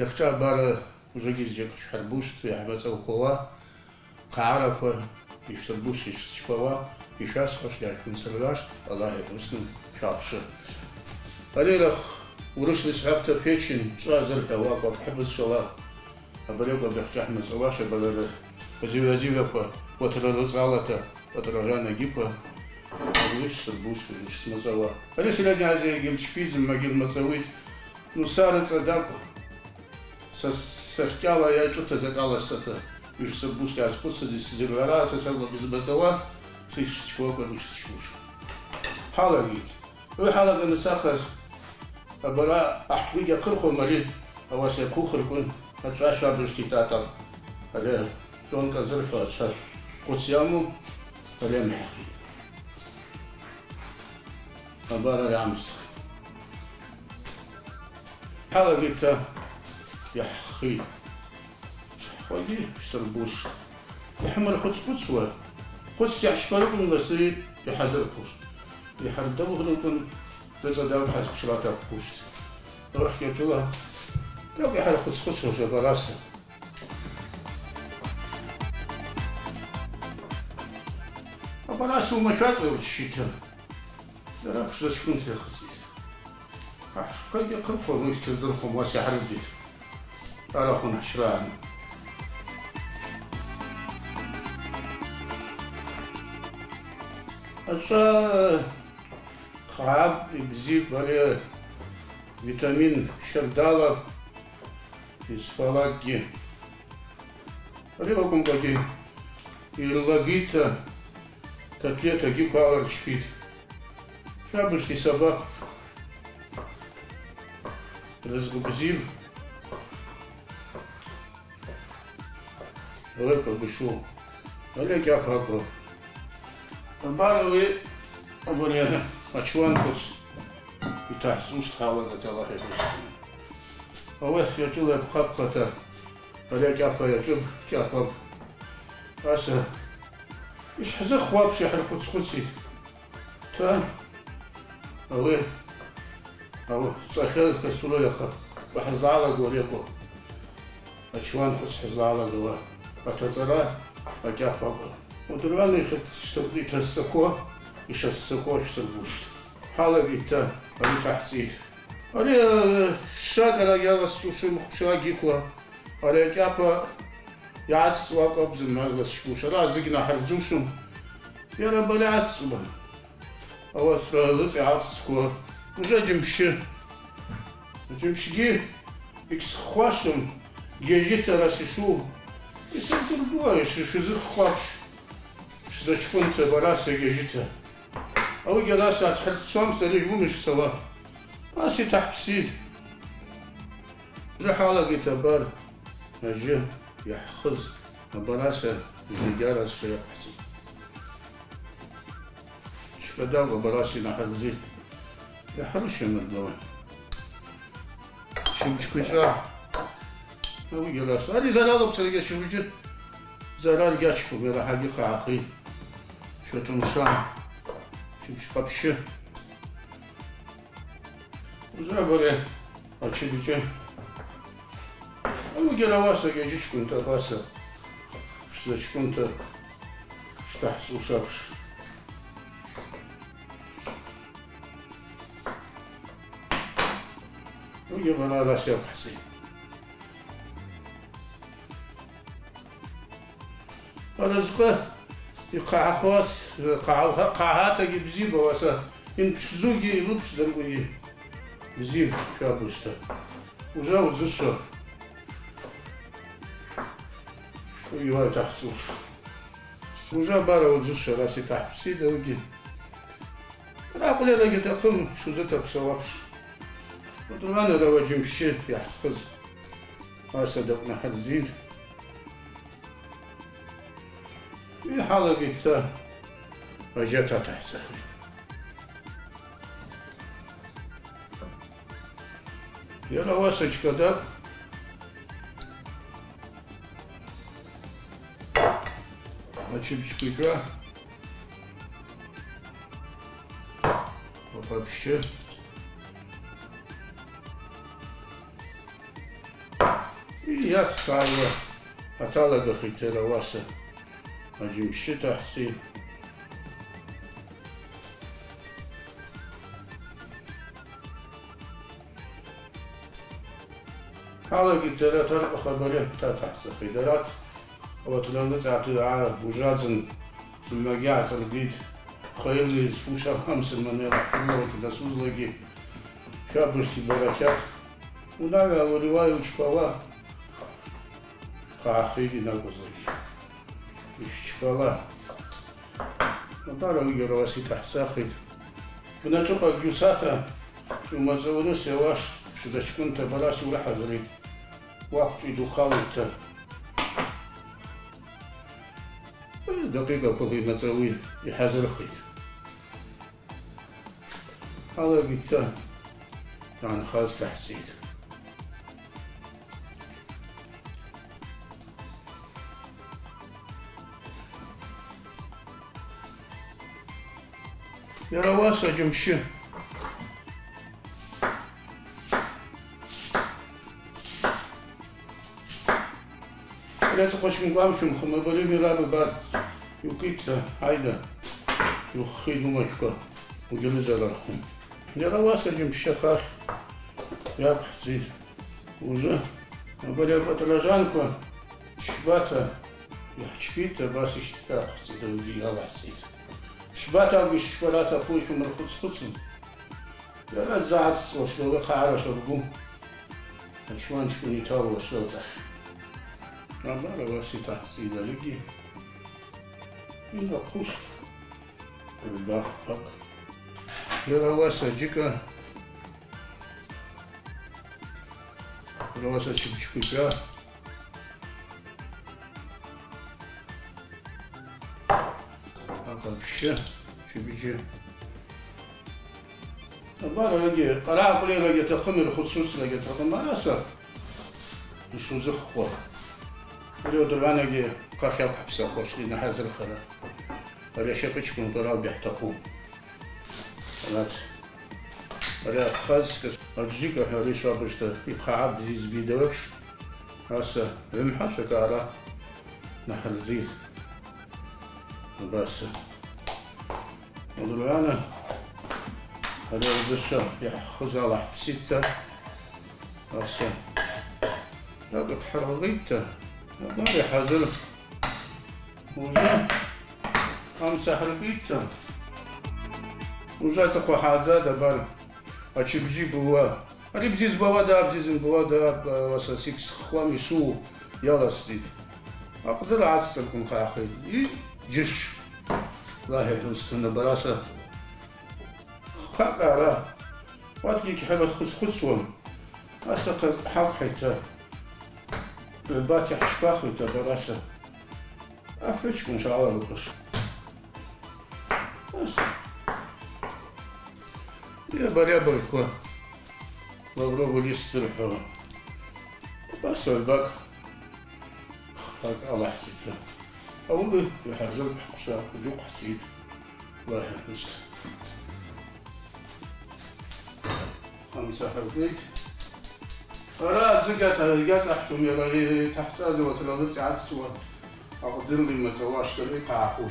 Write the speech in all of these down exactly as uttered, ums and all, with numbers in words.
يختار بار وجيز جاك شحربوش يحبس أو كوا قعرة يشربوش يشفوا يشاس خش يكون سرلاش الله يحسن شاقش عليه ورش لسحبت بيتشن شازر كواك وحبس شلا أبريق بيحتاج من سواش بدل وزير وزير بقى وترى زالته وترى جانا جيبه وليش سربوش وليش مزوا عليه سلاجي هذا يجيب شبيز ما يجيب مزويد نصارت أداك سركالا يا جوتا زكالا ستا يش سربوش يا سبوس دي زيرلا سسالو بيز مزوا فيش شكوك وش شوش حالا جيت وحالا نسخس أبلا أحويجا كرخو مريض أو سيكوخر كون أتشاشا برشتيتاتا عليه دون كزرفا أتشاش قصيامو عليه محقي أبارا رامس حالا جيتا يحخي خوي سربوش يحمل خدس بوتسوا خدس يحشبركم نسي يحزركوش يحردوه لكم تزادوا حسب شراطة بوشت روح كيتوها لو يحل خدس خدس وش براسه براسه ما شاطر الشتاء لا بس شكون تخزي كي يقرفوا مش تزرخهم واسع حرزي أراخون حشران أشا خاب بزيب عليه فيتامين شردالة إسفالاجي عليه بقوم بدي يلاقيته تكليته جيب على الشبيد شابش دي سبا رزق بزيب هيك بشو عليه جاب هاكو الباروي أبوني أشوان بس يتحسوش تحاول تطلع هيك أوه يجول بخبخته عليه جاب يجول جاب أسا إيش حزق خواب شحر خدس خدسي تا أوه أوه صخير كسولو يخا وحزع على قوليكو أشوان خدس حزع على قواه أتزرع أجاب هاكو ودراني خد تستكوه إيش تستكوه إيش تلبوش حالا بيتا علي تحسيد علي شاقرا يالس وشو مخشاقيكوا علي جابا يعس واقب زمان شبوش لا زقنا حرزوشم يا رب لا عسبا أو سرالس يعسكوا وجا جمشي جمشي إكس خواشم جيجيتا راسي شو يسنتر دوايش شو زر خوابش شو كنت براسي جيجيتا أو جلاسة تحت الصوم سريع ومش سوا راسي تحسيد جحالة جتبار أجي يحخز براسه اللي جالس في يحسي شكداو براسي نحرزي يحرش من الدواء شو مش كويسة أو جلاسة هذه زلالة بسرقة شو بيجي زلال جاتشكم يلا حقيقة أخي شو تمشان شو مش قبشة وزابرة هاتشي بيجي أو جلواسة جيش كنت باسة شتاش كنت شتحس وشابش ويبغى لا شيء حسين رزقه يقع أخوات قاع قاعات يجيب زيبة واسا إن زوجي لبس دلوقتي زيب شابوسته وجاوز الشهر ويواي تحسوش وجا بارا وزوش راسي تحسي دا وجي راقل يلا جيت أقم شو زتا بسوابش وطبعا لو وجي مشيت يحخز هاسا دقنا حلزين في حالة جيتا وجاتا تحت أخي يلا واسج كداب Açıp Попапище. يا صايوة أطالع دخيت رواسة أجي مشيت أحسي هذا قلت له ترى خبره تحت خيدرات وتلون تعطي عارف وجازن في المجاعة الجديد خير لي فوشة خمس من يروح الله وكذا سوز لقي شابش بركات ونعمل الرواية وشكواه خاخيدي ناقص لقي شكواه نبارو يرواسي تحت ساخيد ونتوقع جوساتا وما زودوس يواش شو شكون تبلاسي ولا حضري وقت يدو خالته دقيقة كل ما تسوي يحازر خير هذا قلت يعني خاص تحسيد يا رواسة جمشي لا تقوش مقام شو مخمر بلي ميلاد بعد يوكيت هايدا يخيد مشكا وجلز على الخم يا رواسة جمشي خاخ يا حسيد وجه بلي بطلجانكو شباتا يحشبيتا باس اشتكا حسيد ويجي يا حسيد شباتا بالشوكولاتة فوش من الخص خصم يا لا زعس وشلو خاعرة شربو شوان شكوني تاو وشلو تخ أما رواسي تحسيد لقي إلا قوس الباخ باق يا رواسة جيكا رواسة شبشكوكا أقل بشا شبجي أما لقي قراء قلي لقي تخمر خصوص لقي تخمر ما أسا يشو زخوة اليوم دلوانا جي قاخي بحبسة خوش لينا حازر خلا ولي شاكتشكم ضراب بيحتقون ولات ولي خاز كس أرجيك حولي شابشتا يبقى عبد زيز بيدوكش هاسا رمحة شكارا نحل زيز بس ودلوانا هذا الدشة يحخز على حبسيتا هاسا لابد حرغيتا ما يحزن وجا أمسح ربيتا وجا تقوى حازادة بار أشي بجي بوا أري بزيز بوا دا بزيز بوا دا وساسيكس خوامي شو يلا ستيد أقدر عادستكم خاخي جيش الله يحسن براسة خاقارا واتكيك حلو خس خسوم أساق حق حيتا باتي حشباخي تبراسة أفرشكم إن شاء الله لقش بس يا بريا بركوا مبروك لي استرحوا بس الباك هاك الله حسيته أولي يحزن بحقشا يوق حسيت الله يحفظ خمسة حبيت أرى زكاة رجعت أحكم يلا تحت أزوة الأرض عاد سوا أقدر لي ما زواج طريقة عفوش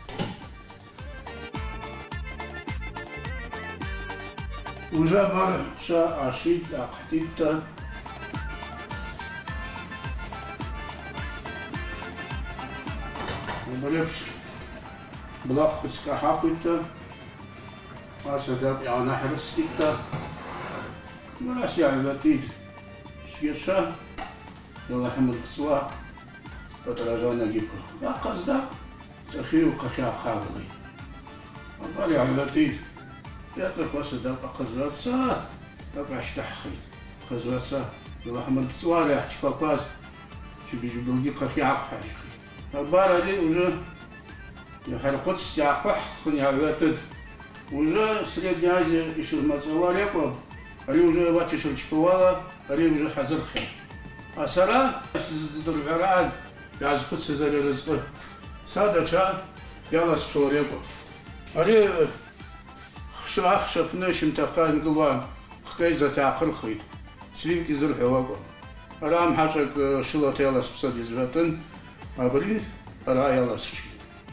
وجا مر شا عشيد أقحتيتا وبلبش بلافس كحاقيتا أسداب يعني حرسكيتا ولا يعني لطيف شيرشا يلا حمد قصوى فتراجعنا جيكو لا قصدا سخي وقخيا خاغلي وقال يعني لطيف ياترك وسدا قزرات سا تبع اشتحخي قزرات سا يلا حمد قصوى لا يحش باز شي بيجيبوا لي قخيا عقحي البارة دي وجا يحرقوت استيعقح خني عواتد وجا سريد نهاجي يشير مزوار يقوم أري وجا واتي شل شكوالا أري وجا حزر خير أسرا سزد العراد يعزقت سزر رزقه سادة شا يلا سشور يقوم أري خشا خشا فناش متقان قوان خكيزة تعقل خير سليم كيزر حواقو رام حاجة شلات يلا سبسد يزبطن أبري را يلا سشي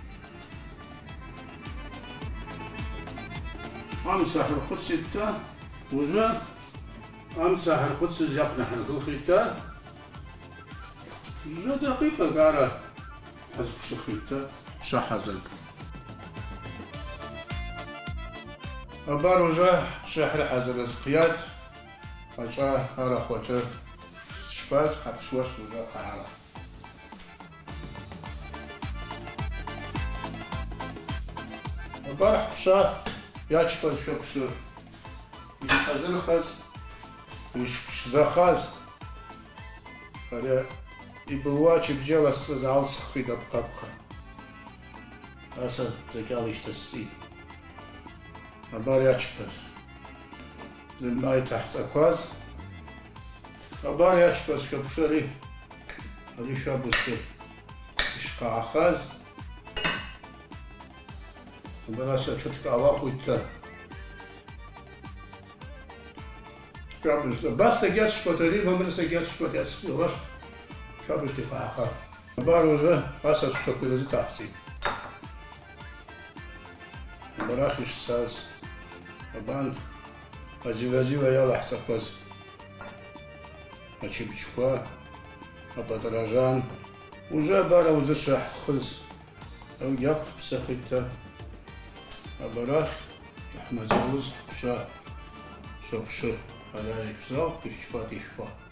أمسح الخد ستة وجا أمسح الخد سجقنا حلقو خيتا جا دقيقة قارة حزب شخيتا شحزل أبار وجا شحر حزل السقياد أجا هرا خوتر شباز حبسوس وجا قعالة أبار حبسا ياشباز شبسو يحزل خز وشزاخاز هذا يبلواش بجالة سزعل سخيدة بقبخة أسا زكاليش تسي أبار ياشباز زماي تحت أكواز أبار ياشباز شبسوري هذي شابوسي إشقاع خاز وبراسا شتك أواقو يتا بس تجات شكوتري ما من سجات شكوتي أسفي وراش شابش تقع خا باروزة أساس شكوتي زي تحسي براخش ساز باند أزيو أزيو يلا حسب كوز أشي بشكوا أبدراجان وجا بارا وزشح خز أو يق بسخيتا أبراخ أحمد زوز شا شوف شو على يفزال كيش شفا